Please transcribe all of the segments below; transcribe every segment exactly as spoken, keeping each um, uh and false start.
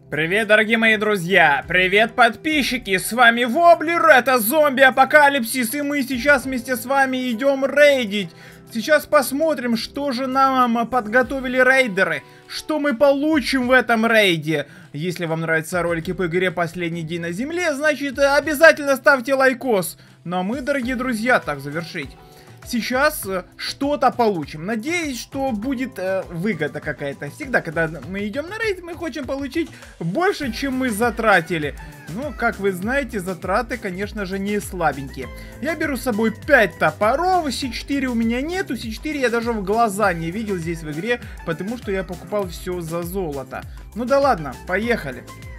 Привет, дорогие мои друзья! Привет, подписчики! С вами Воблер, это зомби-апокалипсис, и мы сейчас вместе с вами идем рейдить. Сейчас посмотрим, что же нам подготовили рейдеры, что мы получим в этом рейде. Если вам нравятся ролики по игре «Последний день на земле», значит, обязательно ставьте лайкос. Ну а мы, дорогие друзья, так завершить. Сейчас э, что-то получим. Надеюсь, что будет э, выгода какая-то. Всегда, когда мы идем на рейд, мы хотим получить больше, чем мы затратили. Ну, как вы знаете, затраты, конечно же, не слабенькие. Я беру с собой пять топоров. Си четыре у меня нету. Си четыре я даже в глаза не видел здесь в игре, потому что я покупал все за золото. Ну да ладно, поехали.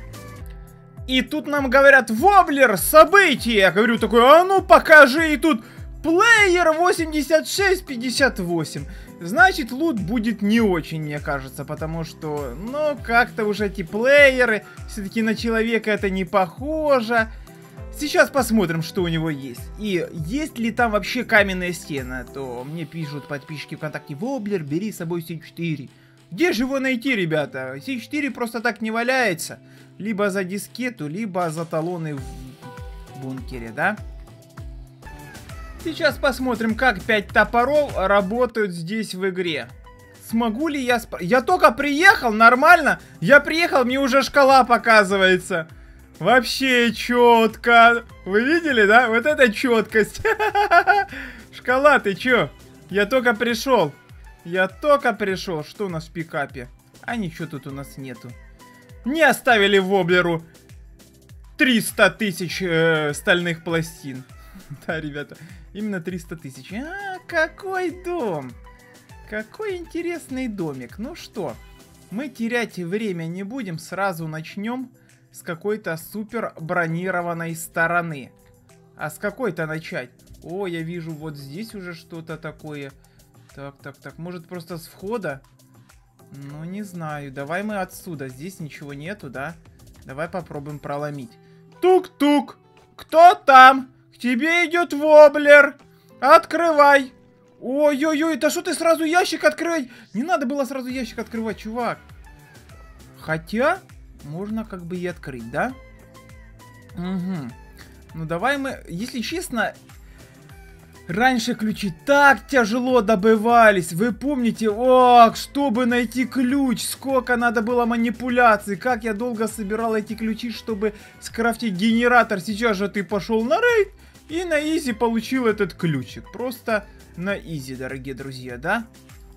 И тут нам говорят: Воблер, события. Я говорю такой: а ну покажи. И тут... Плеер восемьдесят шесть пятьдесят восемь. Значит, лут будет не очень, мне кажется. Потому что, ну, как-то уже эти плееры, все-таки на человека это не похоже. Сейчас посмотрим, что у него есть. И есть ли там вообще каменная стена. То мне пишут подписчики ВКонтакте: Воблер, бери с собой Си четыре. Где же его найти, ребята? Си четыре просто так не валяется. Либо за дискету, либо за талоны в бункере, да? Сейчас посмотрим, как пять топоров работают здесь в игре. Смогу ли я... Сп... Я только приехал, нормально. Я приехал, мне уже шкала показывается. Вообще четко. Вы видели, да? Вот это четкость. Шкала, ты чё? Я только пришел. Я только пришел. Что у нас в пикапе? А ничего тут у нас нету. Не оставили Воблеру триста тысяч э, стальных пластин. Да, ребята, именно триста тысяч. А, какой дом! Какой интересный домик. Ну что, мы терять время не будем. Сразу начнем с какой-то супер бронированной стороны. А с какой-то начать? О, я вижу вот здесь уже что-то такое. Так, так, так. Может, просто с входа? Ну, не знаю. Давай мы отсюда. Здесь ничего нету, да? Давай попробуем проломить. Тук-тук! Кто там? К тебе идет Воблер. Открывай. Ой-ой-ой, да что ты сразу ящик открывай? Не надо было сразу ящик открывать, чувак. Хотя, можно как бы и открыть, да? Угу. Ну давай мы, если честно, раньше ключи так тяжело добывались. Вы помните, ох, чтобы найти ключ, сколько надо было манипуляций. Как я долго собирал эти ключи, чтобы скрафтить генератор. Сейчас же ты пошел на рейд и на изи получил этот ключик. Просто на изи, дорогие друзья, да?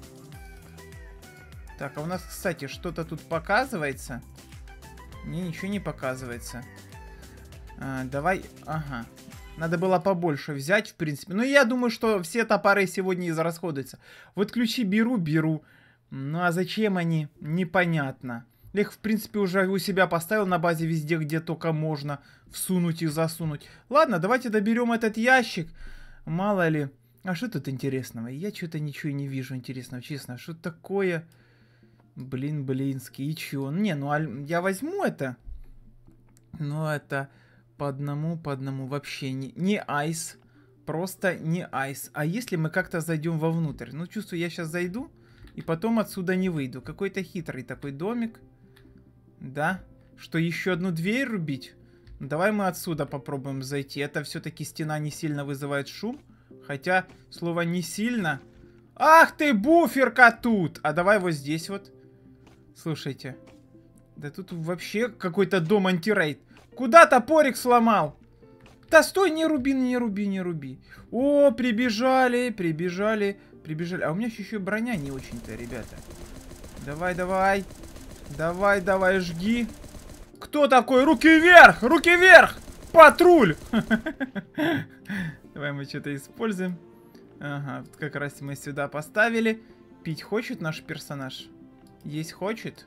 Так, а у нас, кстати, что-то тут показывается? Не, ничего не показывается. А, давай, ага. Надо было побольше взять, в принципе. Но я думаю, что все топоры сегодня израсходуются. Вот ключи беру, беру. Ну а зачем они? Непонятно. Я их, в принципе, уже у себя поставил на базе везде, где только можно всунуть и засунуть. Ладно, давайте доберем этот ящик. Мало ли. А что тут интересного? Я что-то ничего не вижу интересного, честно. Что такое? Блин, блинский. И чё? Не, ну а я возьму это. Но это... По одному, по одному. Вообще не, не айс. Просто не айс. А если мы как-то зайдем вовнутрь? Ну, чувствую, я сейчас зайду и потом отсюда не выйду. Какой-то хитрый такой домик. Да? Что, еще одну дверь рубить? Давай мы отсюда попробуем зайти. Это все-таки стена не сильно вызывает шум. Хотя, слово не сильно. Ах ты, буферка тут! А давай вот здесь вот. Слушайте. Да тут вообще какой-то дом антирейд. Куда топорик сломал? Да стой, не руби, не руби, не руби. О, прибежали, прибежали, прибежали. А у меня еще броня не очень-то, ребята. Давай, давай. Давай, давай, жги. Кто такой? Руки вверх, руки вверх. Патруль. Давай мы что-то используем. Ага, как раз мы сюда поставили. Пить хочет наш персонаж? Есть хочет?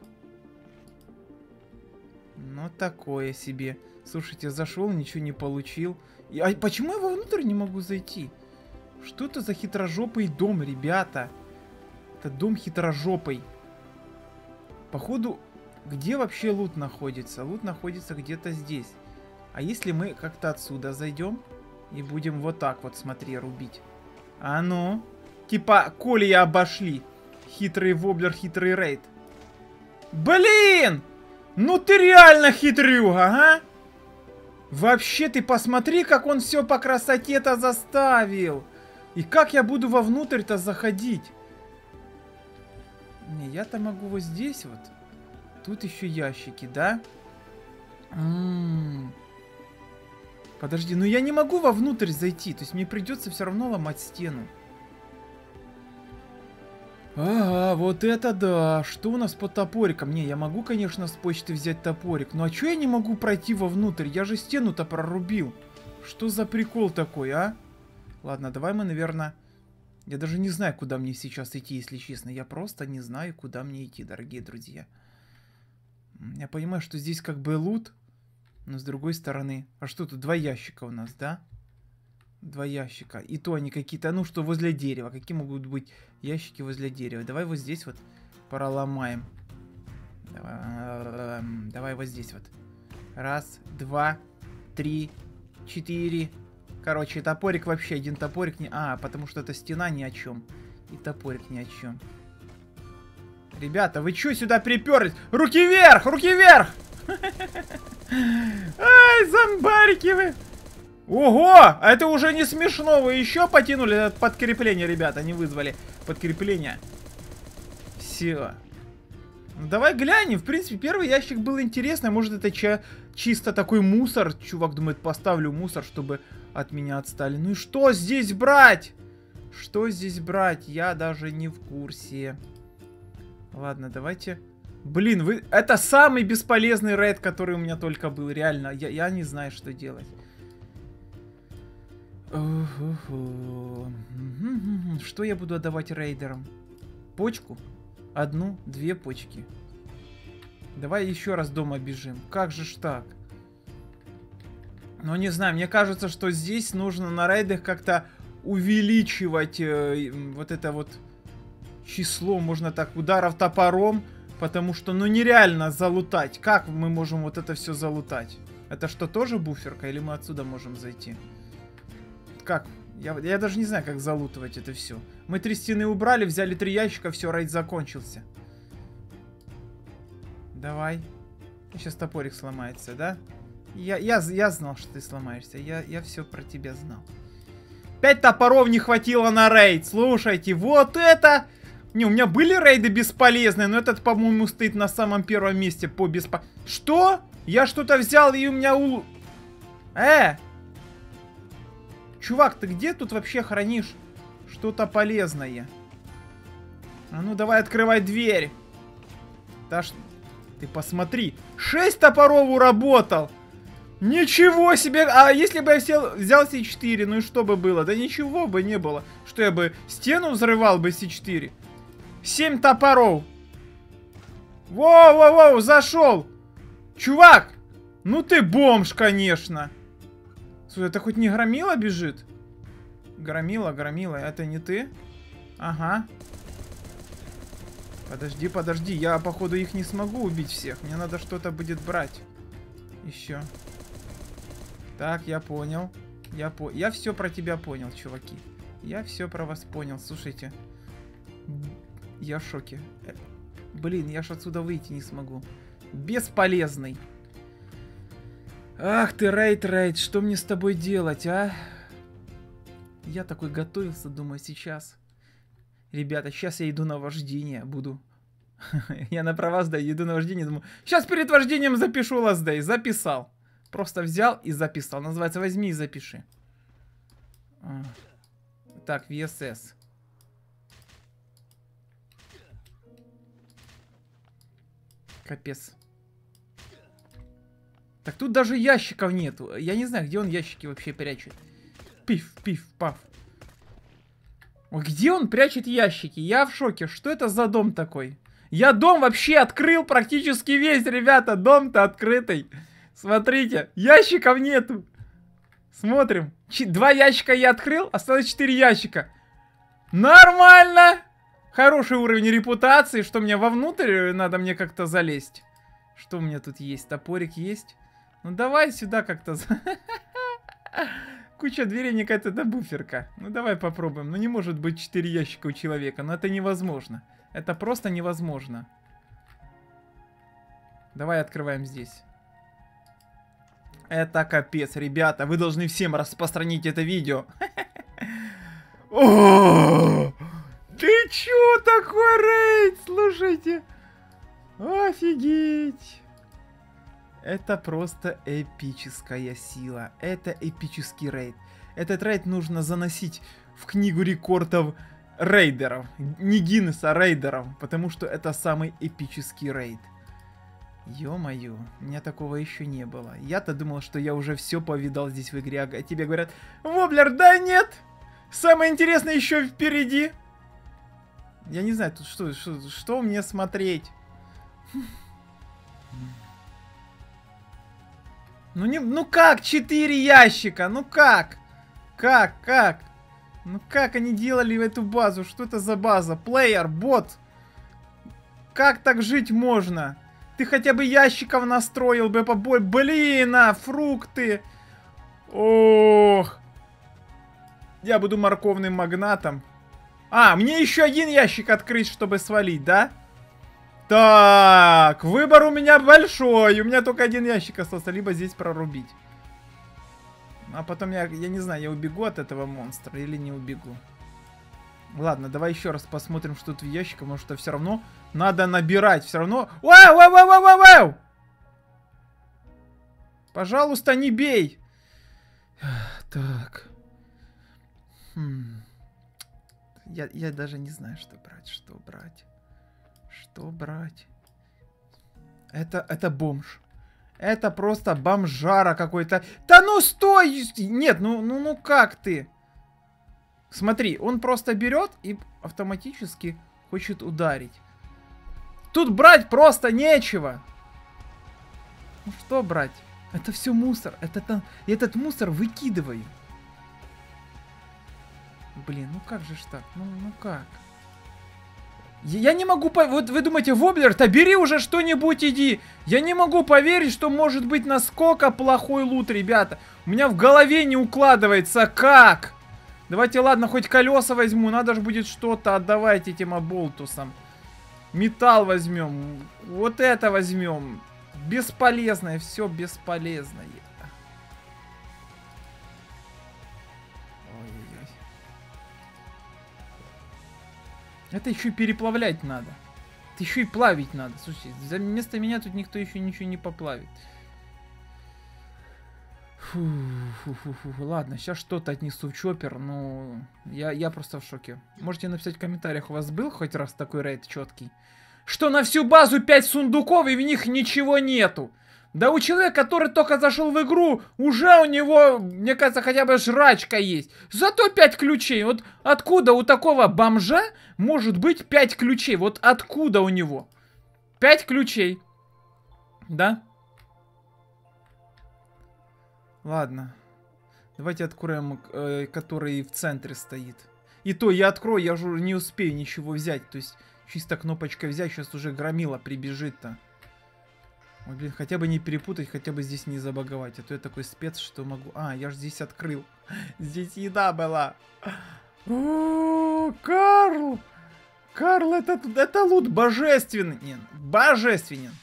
Ну, такое себе. Слушайте, зашел, ничего не получил. И, а почему я вовнутрь не могу зайти? Что это за хитрожопый дом, ребята? Это дом хитрожопый. Походу, где вообще лут находится? Лут находится где-то здесь. А если мы как-то отсюда зайдем и будем вот так вот, смотри, рубить? А ну? Типа, колея обошли. Хитрый Воблер, хитрый рейд. Блин! Ну ты реально хитрюга, а? Вообще ты посмотри, как он все по красоте-то заставил. И как я буду вовнутрь-то заходить? Не, я-то могу вот здесь вот. Тут еще ящики, да? М-м-м. Подожди, ну я не могу вовнутрь зайти. То есть мне придется все равно ломать стену. Ага, вот это да. Что у нас по топорикам? Не, я могу, конечно, с почты взять топорик. Но а чё я не могу пройти вовнутрь? Я же стену-то прорубил. Что за прикол такой, а? Ладно, давай мы, наверное... Я даже не знаю, куда мне сейчас идти, если честно. Я просто не знаю, куда мне идти, дорогие друзья. Я понимаю, что здесь как бы лут. Но с другой стороны... А что тут? Два ящика у нас, да? Два ящика. И то они какие-то, ну что, возле дерева. Какие могут быть ящики возле дерева? Давай вот здесь вот проломаем. Давай, давай вот здесь вот. Раз, два, три, четыре. Короче, топорик вообще, один топорик не... А, потому что это стена ни о чем. И топорик ни о чем. Ребята, вы что сюда приперлись? Руки вверх! Руки вверх! Ай, зомбарики вы! Ого! А это уже не смешно. Вы еще потянули это подкрепление, ребята. Не вызвали подкрепление. Все. Ну, давай глянем. В принципе, первый ящик был интересный. Может, это ча чисто такой мусор. Чувак думает, поставлю мусор, чтобы от меня отстали. Ну и что здесь брать? Что здесь брать? Я даже не в курсе. Ладно, давайте... Блин, вы... это самый бесполезный рейд, который у меня только был. Реально, я, я не знаю, что делать. Что я буду отдавать рейдерам? Почку? Одну, две почки. Давай еще раз дома бежим. Как же ж так? Ну, не знаю, мне кажется, что здесь нужно на рейдах как-то увеличивать э, вот это вот число, можно так, ударов топором, потому что, ну, нереально залутать. Как мы можем вот это все залутать? Это что, тоже буферка, или мы отсюда можем зайти? Как? Я, я даже не знаю, как залутывать это все. Мы три стены убрали, взяли три ящика, все, рейд закончился. Давай. Сейчас топорик сломается, да? Я, я, я знал, что ты сломаешься. Я, я все про тебя знал. Пять топоров не хватило на рейд. Слушайте, вот это... Не, у меня были рейды бесполезные, но этот, по-моему, стоит на самом первом месте по беспо... Что? Я что-то взял, и у меня у... Э! Чувак, ты где тут вообще хранишь что-то полезное? А ну давай открывай дверь. Да ш... Ты посмотри. Шесть топоров уработал. Ничего себе. А если бы я взял, взял Си четыре, ну и что бы было? Да ничего бы не было. Что я бы стену взрывал бы Си четыре? Семь топоров. Воу-воу-воу, зашел. Чувак, ну ты бомж, конечно. Слушай, это хоть не Громила бежит? Громила, Громила, это не ты? Ага. Подожди, подожди, я, походу, их не смогу убить всех. Мне надо что-то будет брать. Еще. Так, я понял. Я, по... я все про тебя понял, чуваки. Я все про вас понял, слушайте. Я в шоке. Блин, я ж отсюда выйти не смогу. Бесполезный. Ах ты, рейд, рейд, что мне с тобой делать, а? Я такой готовился, думаю, сейчас. Ребята, сейчас я иду на вождение, буду. Я на права сдаю, иду на вождение, думаю, сейчас перед вождением запишу Last Day. Записал. Просто взял и записал. Называется, возьми и запиши. Так, ви эс эс. Капец. Так тут даже ящиков нету. Я не знаю, где он ящики вообще прячет. Пиф, пиф, паф. Ой, где он прячет ящики? Я в шоке. Что это за дом такой? Я дом вообще открыл практически весь, ребята. Дом-то открытый. Смотрите, ящиков нету. Смотрим. Ч два ящика я открыл, осталось четыре ящика. Нормально. Хороший уровень репутации. Что мне вовнутрь надо мне как-то залезть? Что у меня тут есть? Топорик есть? Ну давай сюда как-то... Куча дверей, мне кажется, это буферка. Ну давай попробуем. Ну не может быть четыре ящика у человека. Но это невозможно. Это просто невозможно. Давай открываем здесь. Это капец, ребята. Вы должны всем распространить это видео. О, ты чё такой рейд? Слушайте. Офигеть. Это просто эпическая сила. Это эпический рейд. Этот рейд нужно заносить в книгу рекордов рейдеров. Не Гиннесса, а рейдеров. Потому что это самый эпический рейд. Ё-моё, у меня такого еще не было. Я-то думал, что я уже все повидал здесь в игре. А тебе говорят: Воблер, да нет! Самое интересное еще впереди. Я не знаю, тут что, что, что мне смотреть. Ну не, ну как четыре ящика? Ну как? Как, как? Ну как они делали эту базу? Что это за база? Плеер, бот. Как так жить можно? Ты хотя бы ящиков настроил бы побольше. Блин, а, фрукты. Ох. Я буду морковным магнатом. А, мне еще один ящик открыть, чтобы свалить, да? Так, выбор у меня большой. У меня только один ящик остался. Либо здесь прорубить. А потом я, я не знаю, я убегу от этого монстра или не убегу. Ладно, давай еще раз посмотрим, что тут в ящике. Потому что все равно надо набирать. Все равно... Вау, вау, вау, вау, вау, вау! Пожалуйста, не бей. Так. Хм. Я, я даже не знаю, что брать, что брать. Что брать? Это, это бомж. Это просто бомжара какой-то. Да ну стой! Нет, ну, ну, ну как ты? Смотри, он просто берет и автоматически хочет ударить. Тут брать просто нечего. Ну что брать? Это все мусор. Это, этот мусор выкидываю. Блин, ну как же ж так? Ну, ну как? Я не могу поверить. Вот вы думаете, Воблер-то бери уже что-нибудь, иди. Я не могу поверить, что может быть насколько плохой лут, ребята. У меня в голове не укладывается. Как? Давайте, ладно, хоть колеса возьму. Надо же будет что-то отдавать этим оболтусам. Металл возьмем. Вот это возьмем. Бесполезное. Все бесполезное. Ой-ой-ой. Это еще и переплавлять надо. Это еще и плавить надо. Слушайте, вместо меня тут никто еще ничего не поплавит. Фу, фу, фу, фу. Ладно, сейчас что-то отнесу в чоппер, но я, я просто в шоке. Можете написать в комментариях, у вас был хоть раз такой рейд четкий? Что на всю базу пять сундуков и в них ничего нету. Да у человека, который только зашел в игру, уже у него, мне кажется, хотя бы жрачка есть. Зато пять ключей. Вот откуда у такого бомжа может быть пять ключей? Вот откуда у него? пять ключей. Да? Ладно. Давайте откроем, э, который в центре стоит. И то я открою, я уже не успею ничего взять. То есть чисто кнопочкой взять, сейчас уже громила прибежит-то. Ой, блин, хотя бы не перепутать, хотя бы здесь не забаговать. А то я такой спец, что могу... А, я же здесь открыл. Здесь еда была. О, Карл! Карл, это, это лут божественный. Божественен.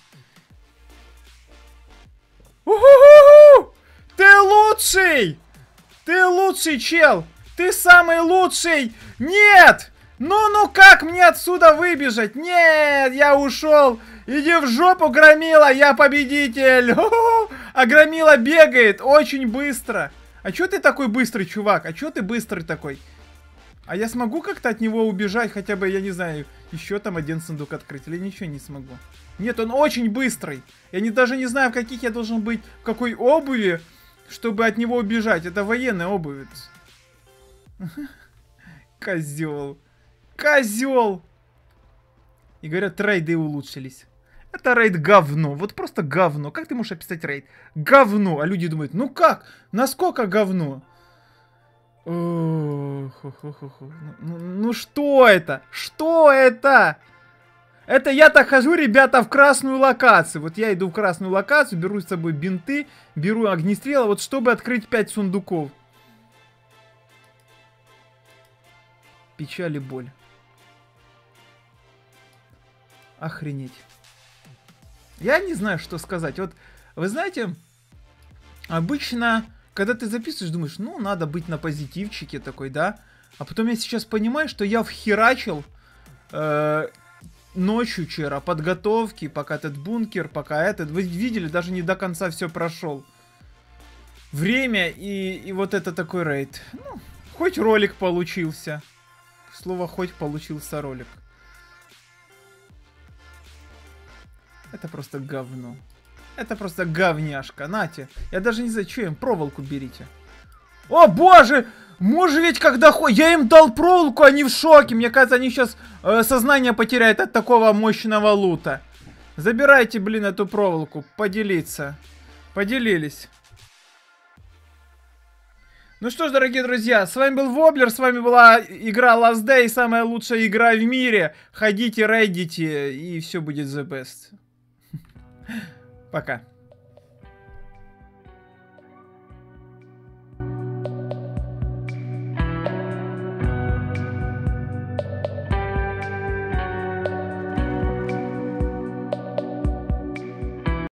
У-ху-ху-ху! Ты лучший! Ты лучший, чел! Ты самый лучший! Нет! Ну-ну как мне отсюда выбежать? Нет, я ушел! Иди в жопу, Громила, я победитель! Ху-ху! А Громила бегает очень быстро. А чё ты такой быстрый, чувак? А чё ты быстрый такой? А я смогу как-то от него убежать? Хотя бы, я не знаю, еще там один сундук открыть? Или ничего не смогу? Нет, он очень быстрый. Я не, даже не знаю, в каких я должен быть, в какой обуви, чтобы от него убежать. Это военная обувь. Козел. Козел. И говорят, рейды улучшились. Это рейд говно. Вот просто говно. Как ты можешь описать рейд? Говно. А люди думают, ну как? Насколько говно? Ну, ну, ну что это? Что это? Это я-то хожу, ребята, в красную локацию. Вот я иду в красную локацию, беру с собой бинты, беру огнестрела, вот чтобы открыть пять сундуков. Печаль и боль. Охренеть. Я не знаю, что сказать. Вот, вы знаете, обычно, когда ты записываешь, думаешь, ну, надо быть на позитивчике такой, да? А потом я сейчас понимаю, что я вхерачил э, ночью вчера подготовки, пока этот бункер, пока этот... Вы видели, даже не до конца все прошел. Время и, и вот это такой рейд. Ну, хоть ролик получился. Слово «хоть» получился ролик. Это просто говно. Это просто говняшка. Нате. Я даже не знаю, что им. Проволоку берите. О, боже! Может ведь когда... Я им дал проволоку, они в шоке. Мне кажется, они сейчас э, сознание потеряют от такого мощного лута. Забирайте, блин, эту проволоку. Поделиться. Поделились. Ну что ж, дорогие друзья, с вами был Воблер, с вами была игра Last Day, самая лучшая игра в мире. Ходите, рейдите, и все будет the best. Пока.